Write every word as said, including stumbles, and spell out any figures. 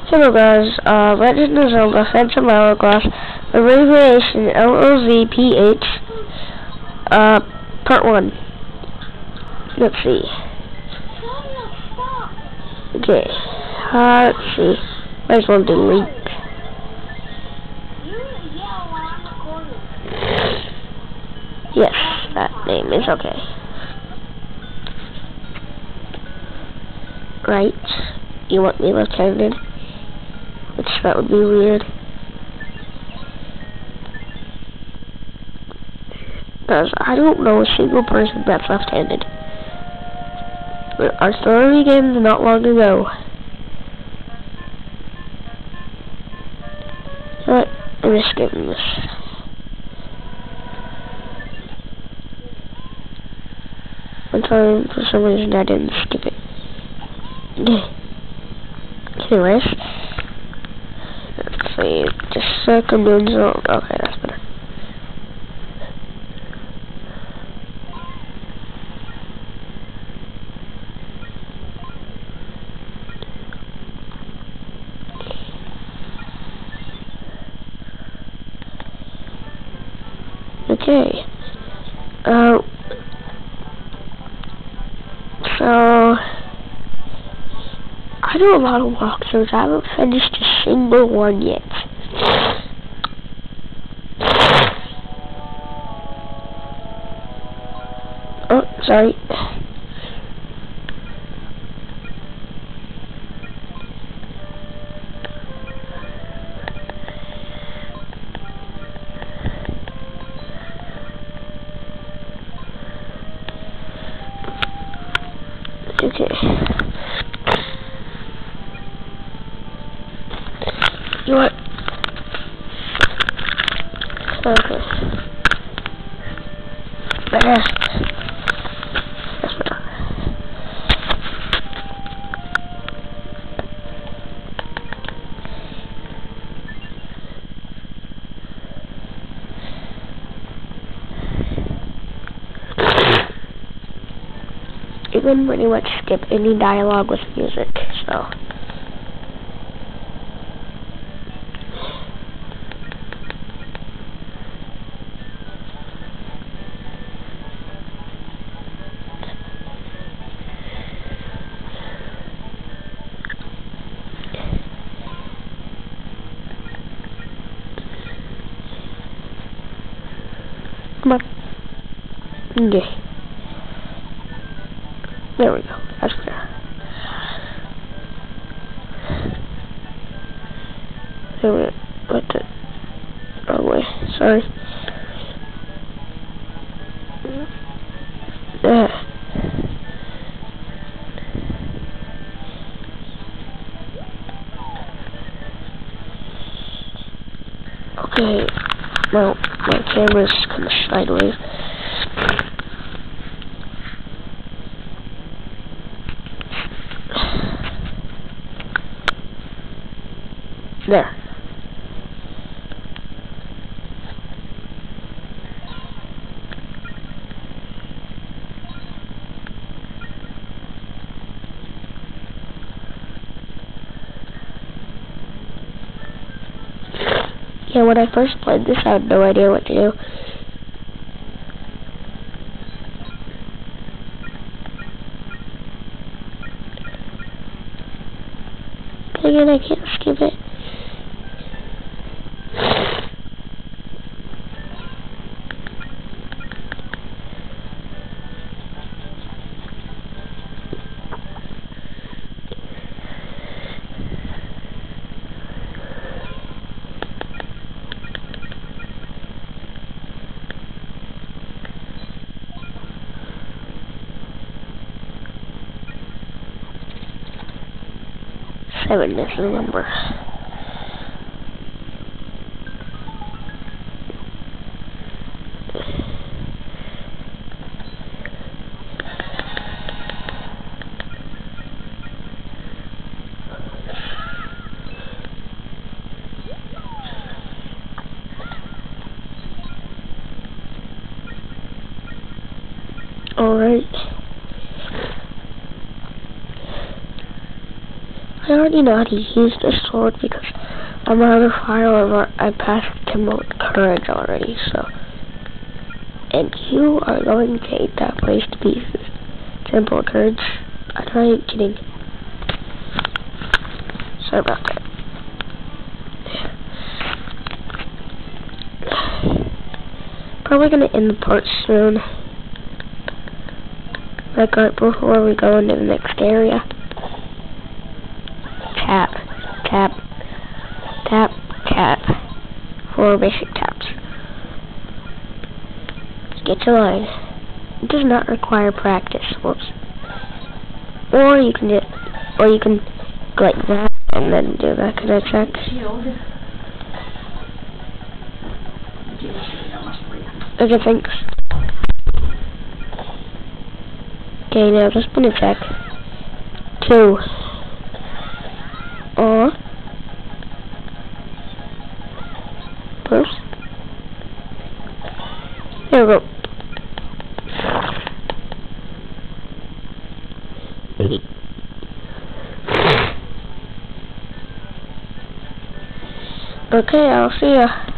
Hello guys, uh, Legend of Zelda Phantom Hourglass, abbreviation L O Z P H, uh, part one. Let's see. Okay, uh, let's see. Might as well delete. Yes, that name is okay. Right, you want me left-handed? Which that would be weird. Because I don't know a single person that's left-handed. Our story begins not long ago. But I'm just skipping this. One time, for some reason, I didn't skip it. Anyways. Let's see, just circumvent zone. Okay, that's better. Okay. Uh, so I do a lot of walkthroughs. I haven't finished a single one yet. Oh, sorry. Okay. You what? Okay. Better. That's better. You can pretty much skip any dialogue with music, so. Come on. Okay. There we go. That's better. There we go. What the? Wrong way. Sorry. Yeah. Okay. Well, my camera's kind of sideways. There. Yeah, when I first played this, I had no idea what to do. But again, I can't skip it. Seven is the number. Alright. I already already know how to use this sword because I'm on a fire. I passed him with courage already, so. And you are going to take that place to pieces. Temple of Courage. I'm not even kidding. Sorry about that. Probably gonna end the part soon. Like right before we go into the next area. Tap, tap, tap, tap. Four basic taps. Get to line. It does not require practice. Whoops. Or you can do, or you can go like that and then do that kind of check. Okay, thanks. Okay, now just spin a check. Two. Or first. There we go. Okay, I'll see ya.